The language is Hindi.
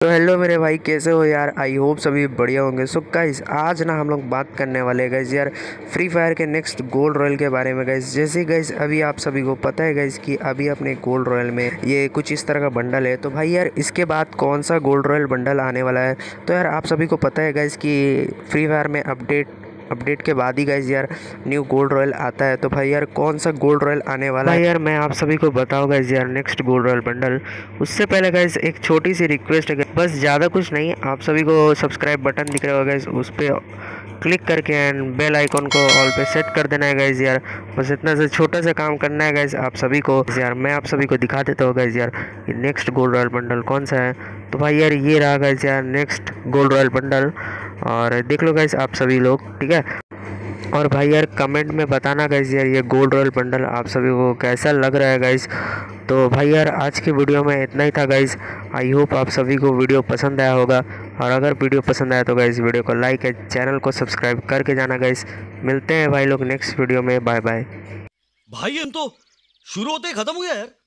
तो हेलो मेरे भाई, कैसे हो यार। आई होप सभी बढ़िया होंगे। सो गाइस, आज ना हम लोग बात करने वाले हैं गाइस यार फ्री फायर के नेक्स्ट गोल्ड रॉयल के बारे में गाइस। जैसे गाइस अभी आप सभी को पता है गाइस कि अभी अपने गोल्ड रॉयल में ये कुछ इस तरह का बंडल है। तो भाई यार इसके बाद कौन सा गोल्ड रॉयल बंडल आने वाला है। तो यार आप सभी को पता है गाइस कि फ्री फायर में अपडेट के बाद ही गाइस यार न्यू गोल्ड रॉयल आता है। तो भाई यार कौन सा गोल्ड रॉयल आने वाला है भाई यार मैं आप सभी को बताऊँ गाइस यार नेक्स्ट गोल्ड रॉयल बंडल। उससे पहले गाइस एक छोटी सी रिक्वेस्ट है बस, ज़्यादा कुछ नहीं। आप सभी को सब्सक्राइब बटन दिख रहा होगा गाइस, उस पर क्लिक करके एंड बेल आइकॉन को ऑल पे सेट कर देना है गाइस यार। बस इतना से छोटा सा काम करना है गाइस आप सभी को। यार मैं आप सभी को दिखा देता हूँ गाइस यार कि नेक्स्ट गोल्ड रॉयल बंडल कौन सा है। तो भाई यार ये रहा गाइस यार नेक्स्ट गोल्ड रॉयल बंडल, और देख लो गाइस आप सभी लोग, ठीक है। और भाई यार कमेंट में बताना गाइस यार ये गोल्ड रॉयल बंडल आप सभी को कैसा लग रहा है गाइस। तो भाई यार आज की वीडियो में इतना ही था गाइस। आई होप आप सभी को वीडियो पसंद आया होगा, और अगर वीडियो पसंद आया तो गाइस वीडियो को लाइक है, चैनल को सब्सक्राइब करके जाना गाइस। मिलते हैं भाई लोग नेक्स्ट वीडियो में। Bye bye. भाई हम तो शुरू होते ही खत्म हो गया यार।